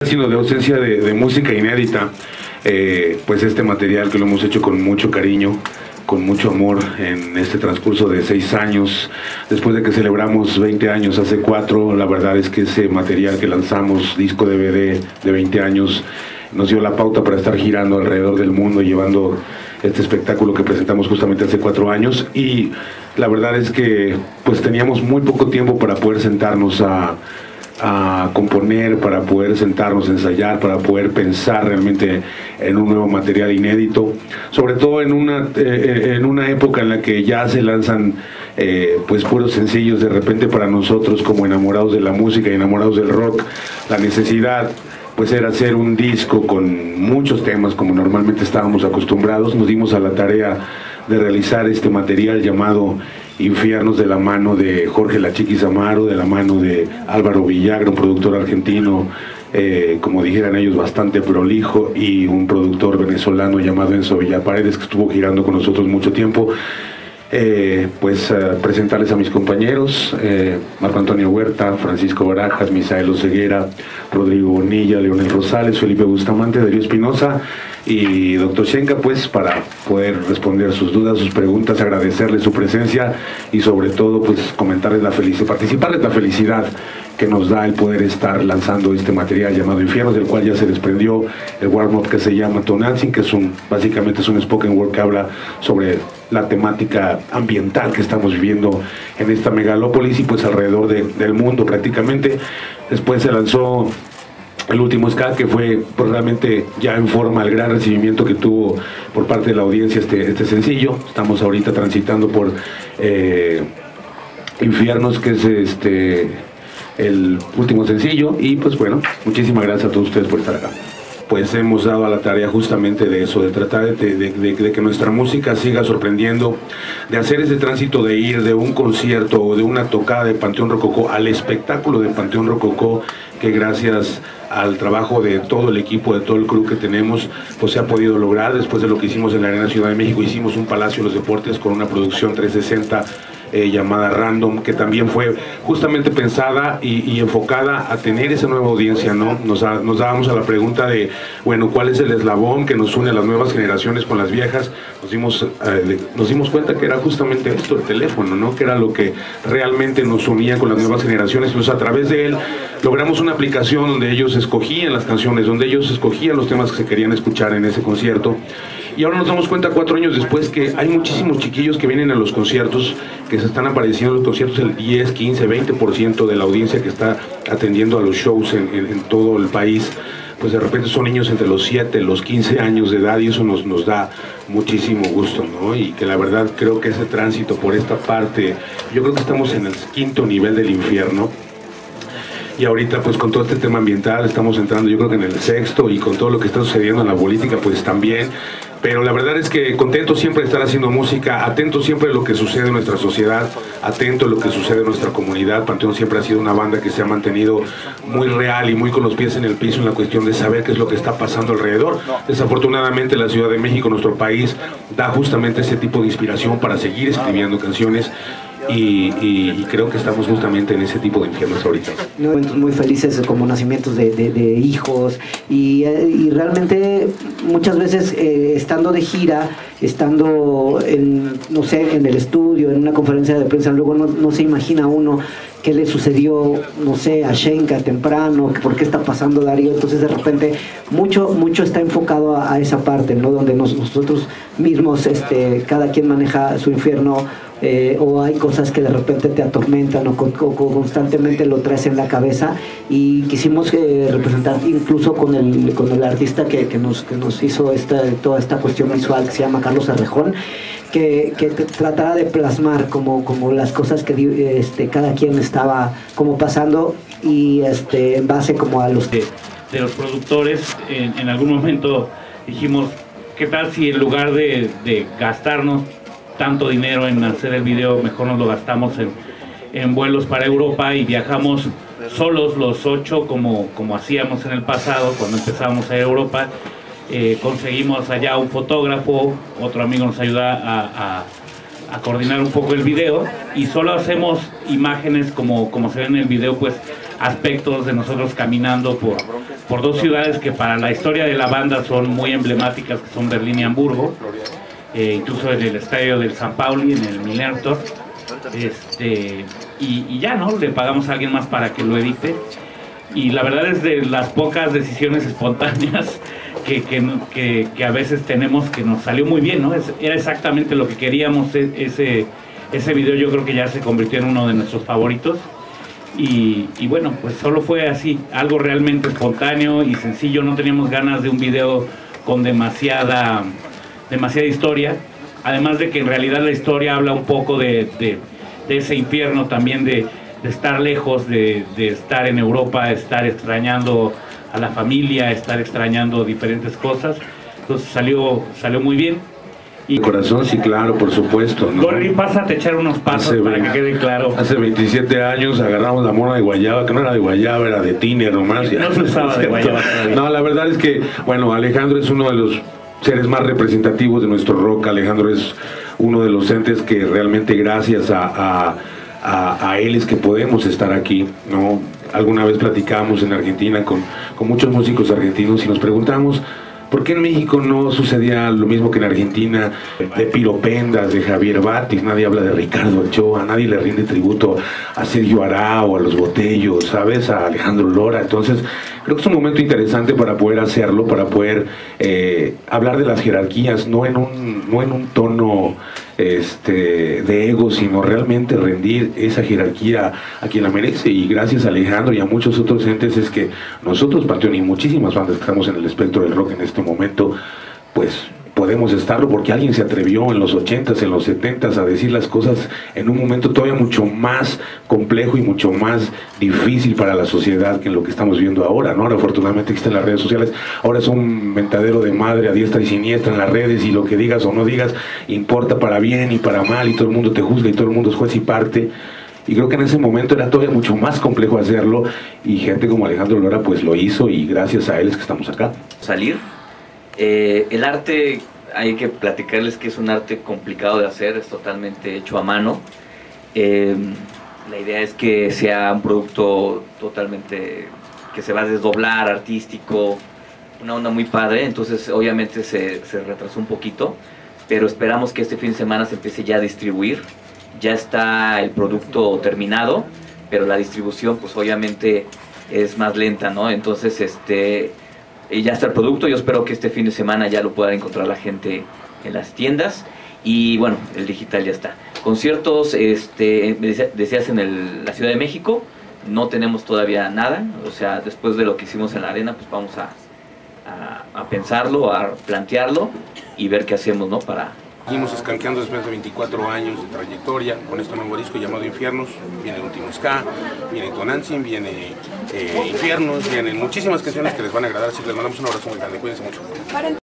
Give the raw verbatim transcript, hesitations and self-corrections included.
Sino de ausencia de, de música inédita, eh, pues este material que lo hemos hecho con mucho cariño, con mucho amor en este transcurso de seis años, después de que celebramos veinte años hace cuatro, la verdad es que ese material que lanzamos, disco D V D de veinte años, nos dio la pauta para estar girando alrededor del mundo, llevando este espectáculo que presentamos justamente hace cuatro años, y la verdad es que pues teníamos muy poco tiempo para poder sentarnos a a componer, para poder sentarnos a ensayar, para poder pensar realmente en un nuevo material inédito, sobre todo en una, eh, en una época en la que ya se lanzan eh, pues puros sencillos. De repente para nosotros, como enamorados de la música y enamorados del rock, la necesidad pues era hacer un disco con muchos temas como normalmente estábamos acostumbrados. Nos dimos a la tarea de realizar este material llamado Infiernos, de la mano de Jorge La Chiquis Amaro, de la mano de Álvaro Villagra, un productor argentino, eh, como dijeran ellos, bastante prolijo, y un productor venezolano llamado Enzo Villaparedes, que estuvo girando con nosotros mucho tiempo. Eh, pues uh, presentarles a mis compañeros, eh, Marco Antonio Huerta, Francisco Barajas, Misael Oseguera, Rodrigo Bonilla, Leonel Rosales, Felipe Bustamante, Darío Espinosa y doctor Shenka, pues para poder responder sus dudas, sus preguntas, agradecerles su presencia y sobre todo pues comentarles la felicidad, participarles la felicidad que nos da el poder estar lanzando este material llamado Infiernos, del cual ya se desprendió el warm-up que se llama Tonantzin, que es un, básicamente es un spoken word que habla sobre la temática ambiental que estamos viviendo en esta megalópolis y pues alrededor de, del mundo prácticamente. Después se lanzó el último ska, que fue pues, realmente ya en forma el gran recibimiento que tuvo por parte de la audiencia este, este sencillo. Estamos ahorita transitando por eh, Infiernos, que es este el último sencillo, y pues bueno, muchísimas gracias a todos ustedes por estar acá. Pues hemos dado a la tarea justamente de eso, de tratar de, de, de, de que nuestra música siga sorprendiendo, de hacer ese tránsito de ir de un concierto o de una tocada de Panteón Rococó al espectáculo de Panteón Rococó, que gracias al trabajo de todo el equipo, de todo el crew que tenemos, pues se ha podido lograr. Después de lo que hicimos en la Arena Ciudad de México, hicimos un Palacio de los Deportes con una producción trescientos sesenta Eh, llamada Random, que también fue justamente pensada y, y enfocada a tener esa nueva audiencia, ¿no? Nos, a, nos dábamos a la pregunta de, bueno, ¿cuál es el eslabón que nos une a las nuevas generaciones con las viejas? Nos dimos, eh, de, nos dimos cuenta que era justamente esto, el teléfono, ¿no? Que era lo que realmente nos unía con las nuevas generaciones. Entonces, a través de él logramos una aplicación donde ellos escogían las canciones, donde ellos escogían los temas que se querían escuchar en ese concierto. Y ahora nos damos cuenta, cuatro años después, que hay muchísimos chiquillos que vienen a los conciertos, que se están apareciendo en los conciertos, el diez, quince, veinte por ciento de la audiencia que está atendiendo a los shows en, en, en todo el país, pues de repente son niños entre los siete, los quince años de edad, y eso nos, nos da muchísimo gusto, ¿no? Y que la verdad creo que ese tránsito por esta parte, yo creo que estamos en el quinto nivel del infierno. Y ahorita pues con todo este tema ambiental estamos entrando yo creo que en el sexto, y con todo lo que está sucediendo en la política pues también. Pero la verdad es que contento siempre de estar haciendo música, atento siempre a lo que sucede en nuestra sociedad, atento a lo que sucede en nuestra comunidad. Panteón siempre ha sido una banda que se ha mantenido muy real y muy con los pies en el piso en la cuestión de saber qué es lo que está pasando alrededor. Desafortunadamente la Ciudad de México, nuestro país, da justamente ese tipo de inspiración para seguir escribiendo canciones. Y, y, y creo que estamos justamente en ese tipo de infiernos ahorita. Momentos muy felices como nacimientos de, de, de hijos y, y realmente muchas veces eh, estando de gira, estando en, no sé, en el estudio, en una conferencia de prensa, luego no, no se imagina uno qué le sucedió, no sé, a Shenka temprano, por qué está pasando Darío. Entonces de repente mucho mucho está enfocado a, a esa parte, ¿no? Donde nos, nosotros mismos, este, cada quien maneja su infierno, eh, o hay cosas que de repente te atormentan o, o, o constantemente lo traes en la cabeza, y quisimos eh, representar incluso con el, con el artista que, que, nos, que nos hizo esta, toda esta cuestión visual, que se llama Carlos Arrejón, que, que tratara de plasmar como, como las cosas que este, cada quien estaba como pasando, y este, en base como a los... De, de los productores, en, en algún momento dijimos, ¿qué tal si en lugar de, de gastarnos tanto dinero en hacer el video, mejor nos lo gastamos en, en vuelos para Europa y viajamos solos los ocho como, como hacíamos en el pasado cuando empezábamos a ir a Europa? Eh, conseguimos allá un fotógrafo, otro amigo nos ayuda a, a, a coordinar un poco el video, y solo hacemos imágenes como, como se ve en el video, pues aspectos de nosotros caminando por, por dos ciudades que para la historia de la banda son muy emblemáticas, que son Berlín y Hamburgo, eh, incluso en el estadio del San Pauli, en el Millertor, este, y, y ya, ¿no? Le pagamos a alguien más para que lo edite, y la verdad es de las pocas decisiones espontáneas que, que, que, que a veces tenemos, que nos salió muy bien, ¿no? Es, era exactamente lo que queríamos. Ese, ese video yo creo que ya se convirtió en uno de nuestros favoritos. Y, y bueno, pues solo fue así, algo realmente espontáneo y sencillo. No teníamos ganas de un video con demasiada, demasiada historia, además de que en realidad la historia habla un poco de, de, de ese infierno también, de, de estar lejos, de, de estar en Europa, estar extrañando a la familia, estar extrañando diferentes cosas. Entonces salió, salió muy bien. Y corazón, sí, claro, por supuesto, ¿no? Gorri, pásate a echar unos pasos hace para veinte, que quede claro. Hace veintisiete años agarramos la mona de guayaba, que no era de guayaba, era de tiner nomás. No se usaba de guayaba todavía. No, la verdad es que, bueno, Alejandro es uno de los seres más representativos de nuestro rock. Alejandro es uno de los entes que realmente gracias a, a, a, a él es que podemos estar aquí, ¿no? Alguna vez platicamos en Argentina con, con muchos músicos argentinos y nos preguntamos ¿por qué en México no sucedía lo mismo que en Argentina? De Piro Pendas, de Javier Batis, nadie habla de Ricardo Ochoa, nadie le rinde tributo a Sergio Arau, a Los Botellos, ¿sabes? A Alejandro Lora. Entonces, creo que es un momento interesante para poder hacerlo, para poder eh, hablar de las jerarquías, no en un, no en un tono este, de ego, sino realmente rendir esa jerarquía a quien la merece. Y gracias a Alejandro y a muchos otros entes es que nosotros, Panteón, y muchísimas bandas que estamos en el espectro del rock en este momento, pues podemos estarlo porque alguien se atrevió en los ochentas, en los setentas a decir las cosas en un momento todavía mucho más complejo y mucho más difícil para la sociedad que en lo que estamos viendo ahora, ¿no? Ahora afortunadamente existen las redes sociales, ahora es un mentadero de madre a diestra y siniestra en las redes y lo que digas o no digas importa para bien y para mal y todo el mundo te juzga y todo el mundo es juez y parte. Y creo que en ese momento era todavía mucho más complejo hacerlo y gente como Alejandro Lora pues lo hizo y gracias a él es que estamos acá. Salir. Eh, el arte, hay que platicarles que es un arte complicado de hacer, es totalmente hecho a mano. Eh, la idea es que sea un producto totalmente que se va a desdoblar, artístico, una onda muy padre, entonces obviamente se, se retrasó un poquito, pero esperamos que este fin de semana se empiece ya a distribuir. Ya está el producto terminado, pero la distribución pues obviamente es más lenta, ¿no? Entonces este... Y ya está el producto, yo espero que este fin de semana ya lo pueda encontrar la gente en las tiendas y bueno, el digital ya está. Conciertos, este, decías en el, la Ciudad de México, no tenemos todavía nada, o sea, después de lo que hicimos en la arena, pues vamos a, a, a pensarlo, a plantearlo y ver qué hacemos, ¿no? Para... Seguimos escanqueando después de veinticuatro años de trayectoria con este nuevo disco llamado Infiernos. Viene el último ska, viene Tonantzin, viene eh, Infiernos, vienen muchísimas canciones que les van a agradar, así que les mandamos un abrazo muy grande, cuídense mucho.